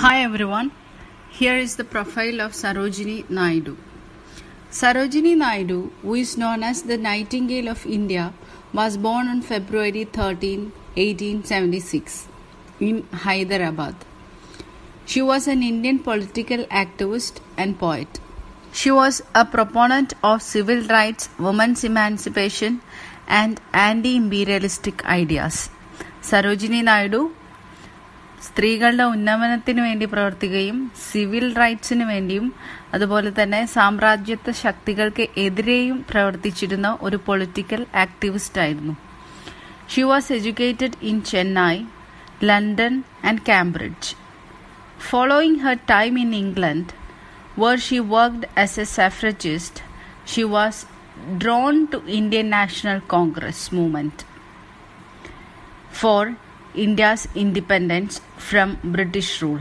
Hi everyone, here is the profile of Sarojini Naidu. Sarojini Naidu, who is known as the Nightingale of India, was born on February 13, 1876 in Hyderabad. She was an Indian political activist and poet. She was a proponent of civil rights, women's emancipation and anti-imperialistic ideas. Sarojini Naidu സ്ത്രീകളുടെ ഉന്നമനത്തിന് വേണ്ടി പ്രവർത്തിക്കുകയും civil റൈറ്റ്സിന് വേണ്ടിയും അതുപോലെ തന്നെ സാമ്രാജ്യത്വ ശക്തികൾക്ക് എതിരെയും പ്രവർത്തിച്ചിരുന്ന ഒരു പൊളിറ്റിക്കൽ ആക്ടിവിസ്റ്റ് ആയിരുന്നു. She was educated in Chennai, London and Cambridge. Following her time in England, where she worked as a suffragist, she was drawn to Indian National Congress movement for India's independence from British rule.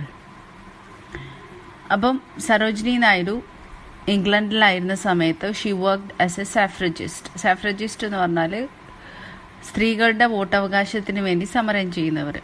അപ്പം സരോജിനി നായിഡു ഇംഗ്ലണ്ടിലായിരുന്ന സമയത്ത് she worked as a suffragist എന്ന് പറഞ്ഞാൽ സ്ത്രീകളുടെ വോട്ടവകാശത്തിന് വേണ്ടി സമരം ചെയ്യുന്നവർ.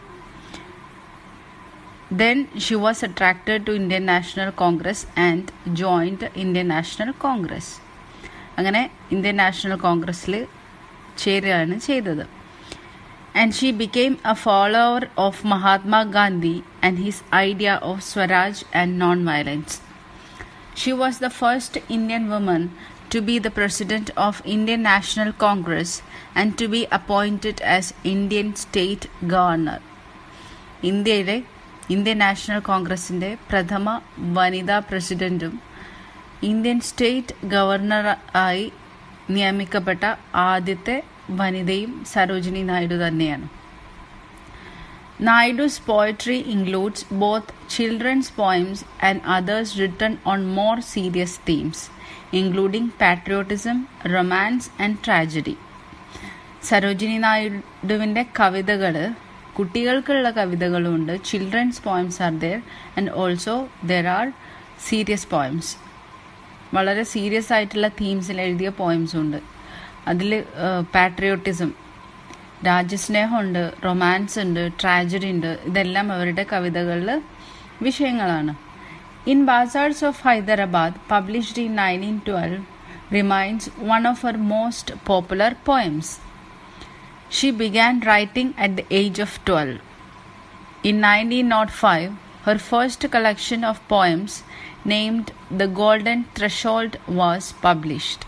Then she was attracted to Indian National Congress and joined Indian National Congress. അങ്ങനെ ഇന്ത്യൻ നാഷണൽ കോൺഗ്രസ്സിൽ ചേരുകയാണ് ചെയ്തത്. And she became a follower of Mahatma Gandhi and his idea of Swaraj and non-violence. She was the first Indian woman to be the president of Indian National Congress and to be appointed as Indian State Governor. ഇന്ത്യയിലെ Indian National കോൺഗ്രസിൻ്റെ പ്രഥമ വനിതാ പ്രസിഡന്റും Indian state ഗവർണറായി നിയമിക്കപ്പെട്ട ആദ്യത്തെ വനിതയും സരോജിനി നായിഡു തന്നെയാണ്. Naidu's poetry includes both children's poems and others written on more serious themes, including patriotism, romance and tragedy. Sarojini നായിഡുവിൻ്റെ കവിതകൾ, കുട്ടികൾക്കുള്ള കവിതകളുണ്ട്. Children's poems are there and also there are serious poems. വളരെ സീരിയസ് ആയിട്ടുള്ള തീംസിൽ എഴുതിയ പോയംസ് ഉണ്ട്. അതിൽ പാട്രിയോട്ടിസം, രാജ്യസ്നേഹമുണ്ട്, റൊമാൻസ് ഉണ്ട്, ട്രാജഡി ഉണ്ട്. ഇതെല്ലാം അവരുടെ കവിതകളിൽ വിഷയങ്ങളാണ്. In bazaars of Hyderabad published in 1912 remains one of her most popular poems. She began writing at the age of 12. In 1905, her first collection of poems named The Golden Threshold was published.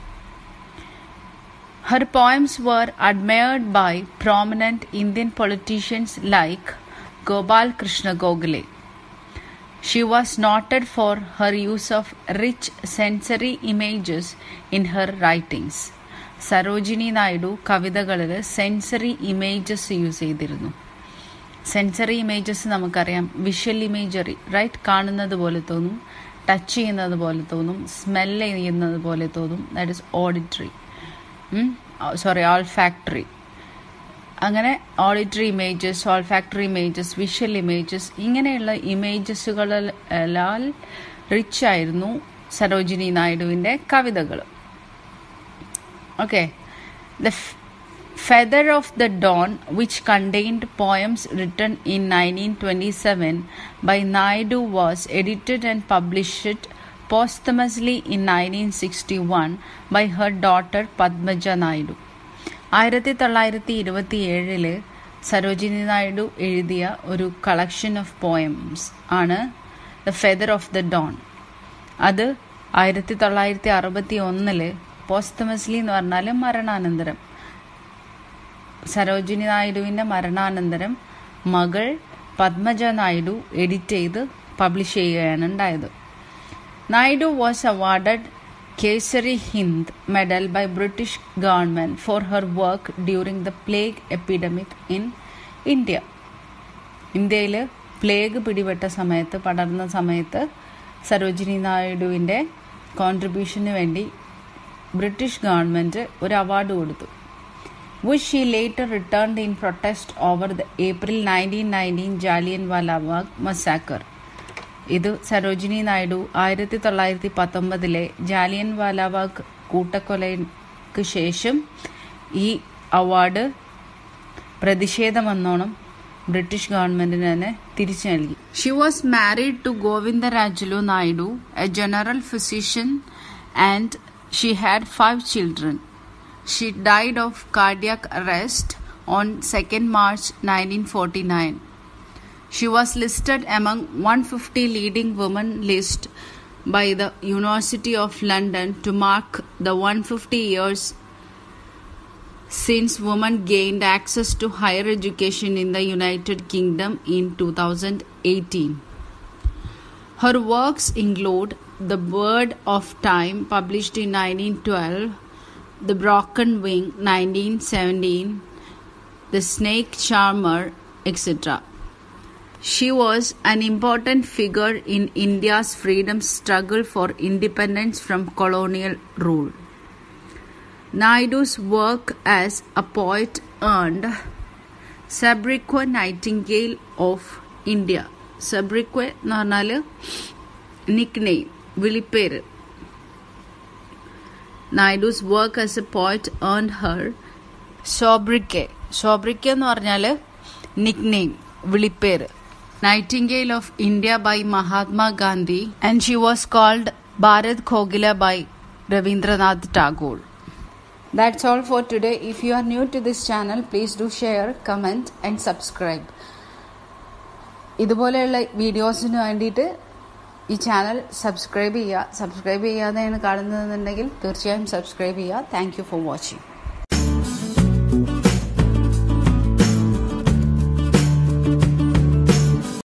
Her poems were admired by prominent Indian politicians like Gopal Krishna Gokhale. She was noted for her use of rich sensory images in her writings. Sarojini Naidu കവിതകളിൽ sensory images use ചെയ്തിരുന്നു. Sensory images നമുക്കറിയാം, visual imagery, right? കാണുന്നത് പോലെ തോന്നും, touch ചെയ്യുന്നത് പോലെ തോന്നും, smell ചെയ്യുന്നത് പോലെ തോന്നും. That is auditory, olfactory. അങ്ങനെ auditory images, olfactory images, visual images, ഇങ്ങനെയുള്ള ഇമേജസുകളാൽ റിച്ച് ആയിരുന്നു സരോജിനി നായിഡുവിൻ്റെ കവിതകൾ. Okay, The Feather of the Dawn, which contained poems written in 1927 by Naidu, was edited and published posthumously in 1961 by her daughter Padmaja Naidu. 1927 Sarojini Naidu എഴുതിയ ഒരു collection of poems ആണ് the feather of the dawn. അത് 1961 പോസ്റ്റമസ്ലി എന്ന് പറഞ്ഞാൽ മരണാനന്തരം, സരോജിനി നായിഡുവിൻ്റെ മരണാനന്തരം മകൾ പദ്മജ നായിഡു എഡിറ്റ് ചെയ്ത് പബ്ലിഷ് ചെയ്യുകയാണ് ഉണ്ടായത്. Naidu was awarded Kesari Hind medal by British government for her work during the plague epidemic in India. ഇന്ത്യയിൽ പ്ലേഗ് പിടിപെട്ട സമയത്ത്, പടർന്ന സമയത്ത് സരോജിനി നായിഡുവിൻ്റെ കോൺട്രിബ്യൂഷന് വേണ്ടി ബ്രിട്ടീഷ് ഗവൺമെൻറ് ഒരു അവാർഡ് കൊടുത്തു. which she later returned in protest over the April 1919 Jallianwala Bagh massacre. ഇത് സരോജിനി നായിഡു 1919 ജാലിയൻവാല ബാഗ് കൂട്ടക്കൊലയ്ക്ക് ശേഷം ഈ അവാർഡ് പ്രതിഷേധമെന്നോണം ബ്രിട്ടീഷ് ഗവൺമെന്റിന് തന്നെ തിരിച്ചു നൽകി. She was married to Govindarajulu Naidu, a general physician, and she had 5 children. She died of cardiac arrest on 2nd March 1949. She was listed among 150 leading women list by the University of London to mark the 150 years since women gained access to higher education in the United Kingdom in 2018. Her works include The Bird of Time, published in 1912, The Broken Wing, 1917, The Snake Charmer, etc. She was an important figure in India's freedom struggle for independence from colonial rule. Naidu's work as a poet earned Sobriquet Nightingale of India. Sobriquet എന്ന് പറഞ്ഞാൽ nickname, വിളിപ്പേര്. Naidu's work as a poet earned her sobriquet. Sobriquet എന്ന് പറഞ്ഞാൽ nickname, വിളിപ്പേര്. Nightingale of India by Mahatma Gandhi, and she was called Bharat Khogila by Rabindranath Tagore. That's all for today. If you are new to this channel, please do share, comment and subscribe. ഇതുപോലെയുള്ള വീഡിയോസിന് വേണ്ടിയിട്ട് ഈ channel subscribe ചെയ്യുക. Subscribe ചെയ്യാതെയാണ് കാണുന്നതെന്നുണ്ടെങ്കിൽ തീർച്ചയായും subscribe ചെയ്യുക. Thank you for watching.